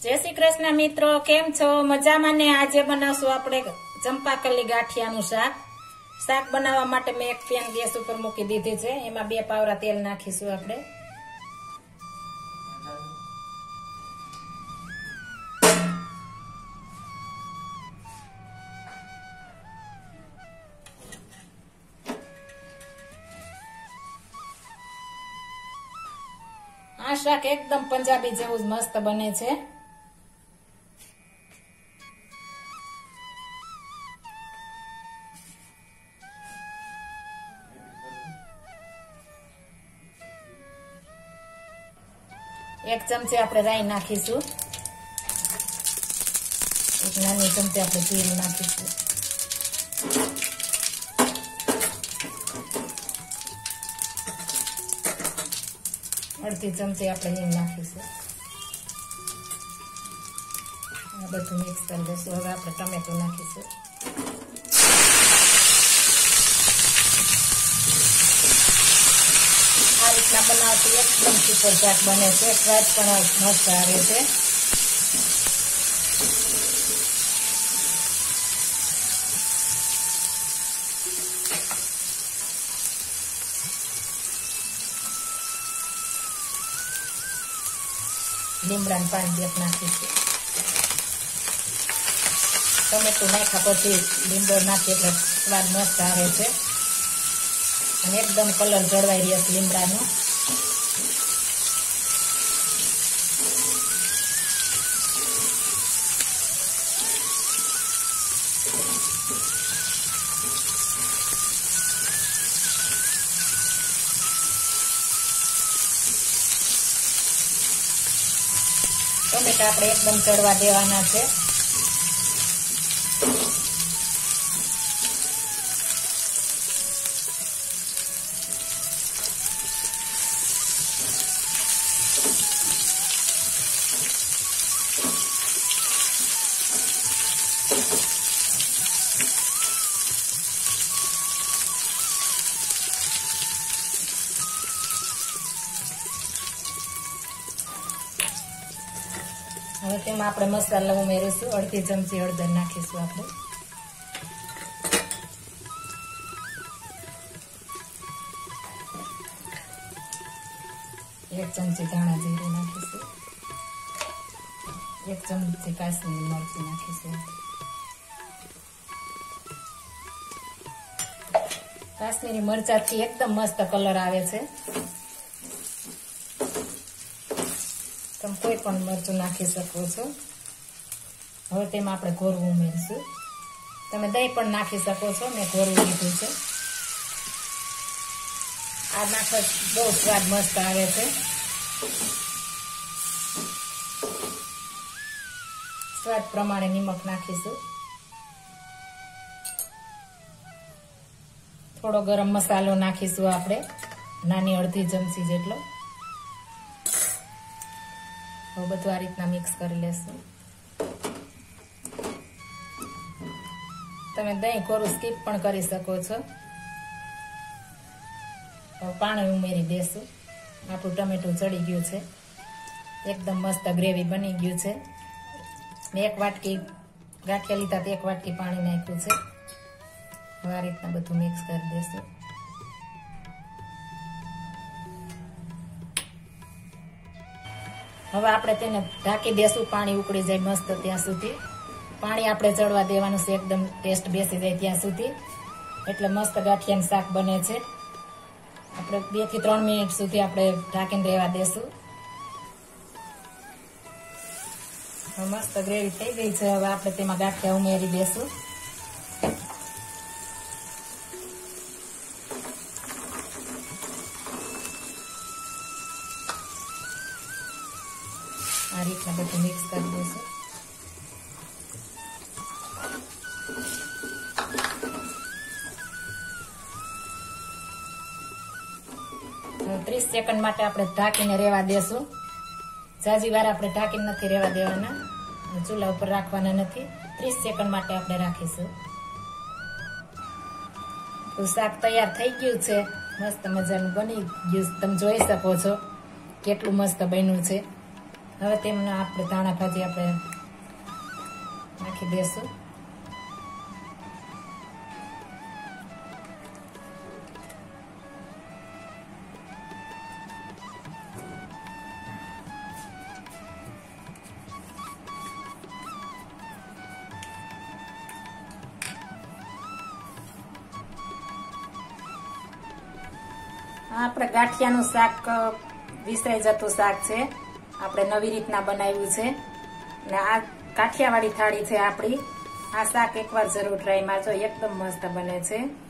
जय श्री कृष्ण मित्रों, केम छो? मजामां ने? आज बनावशुं आपणे चंपाकली गाठियानुं शाक। शाक बनाववा माटे मैं एक पेन गैस पर मूकी दीधी छे। एमां 2 पावरा तेल नाखीशुं आपणे। आ शाक एकदम पंजाबी जेवुं ज मस्त बने छे। एक चमची आपणे राई नाखीशुं। एक नानी चमची आपणे जीरुं नाखीशुं। अर्धी चमची आपणे हींग नाखीशुं। आ बधुं मिक्स करी दईशुं। हवे आपणे टमेटो नाखीशुं। आ रीतना बनाववाथी एकदम सुपर शाक बने छे। स्वाद पण मस्त आवे छे। લીમડાનું પાણી 2 નાખીશું। ટમેટું નાખ્યા પછી લીમડો નાખીએ એટલે સ્વાદ મસ્ત આવે છે અને એકદમ કલર જળવાઈ રહ્યો છે લીમડાનો। टमेटा આપણે એકદમ ચડવા દેવાના છે। હવે તેમાં આપણે મસાલા ઉમેરીશું। અડધી ચમચી હળદર નાખીશું આપણે। 1 ચમચી ધાણા જીરું નાખીશું। 1 ચમચી કાશ્મીરી મરચું નાખીશું। કાશ્મીરી મરચાથી એકદમ મસ્ત કલર આવે છે। તમે કોઈ પણ મરચું નાખી શકો છો। હવે તેમાં આપણે ગોળવું ઉમેરીશું। તમે દહીં પણ નાખી શકો છો। મેં ગોળવું લીધું છે। આ નાખો બહુ સ્વાદ મસ્ત આવે છે। સ્વાદ પ્રમાણે નિમક નાખીશું। થોડો ગરમ મસાલો નાખીશું આપણે, નાની અડધી ચમચી જેટલો। હવે બધું આ રીતના મિક્સ કરી લેશું। તમે દહીં કોરું સ્કીપ પણ કરી શકો છો। હવે પાણી ઉમેરી દેશું। આપણું ટમેટું ચડી ગયું છે। એકદમ મસ્ત ગ્રેવી બની ગયું છે। મેં 1 વાટકી ગાંઠિયા લીધા તો 1 વાટકી પાણી નાખ્યું છે। હવે આ રીતના બધું મિક્સ કરી દેશું। હવે આપણે તેને ઢાંકી દેશું। પાણી ઉકળી જાય મસ્ત ત્યાં સુધી। પાણી આપણે ચડવા દેવાનું છે એકદમ ટેસ્ટ બેસી જાય ત્યાં સુધી। એટલે મસ્ત ગાંઠિયાનું શાક બને છે। આપણે 2 થી 3 મિનિટ સુધી આપણે ઢાંકીને રહેવા દેશું। હવે મસ્ત ગ્રેવી થઈ ગઈ છે। હવે આપણે તેમાં ગાંઠિયા ઉમેરી દેશું। આ રીતના બધું મિક્સ કરી દઈશું। 30 સેકન્ડ માટે આપણે ઢાંકીને રહેવા દેશું। જાજી વાર આપણે ઢાંકીને નથી રહેવા દેવાના, ચૂલા ઉપર રાખવાના નથી। 30 સેકન્ડ માટે આપણે રાખીશું। તો શાક તૈયાર થઈ ગયું છે। મસ્ત મજાનું બની ગયું, તમે જોઈ શકો છો કેટલું મસ્ત બન્યું છે। હવે તેમાં આપણે ધાણા ભાજી આપણે નાખી દેશું. આપણે ગાંઠિયાનું શાક વિસરાઈ જતું શાક છે. આપણે નવી રીતના બનાવ્યું છે ને આ કાઠિયાવાડી થાળી છે આપણી. આ શાક એકવાર જરૂર ટ્રાય મારજો, એકદમ મસ્ત બને છે.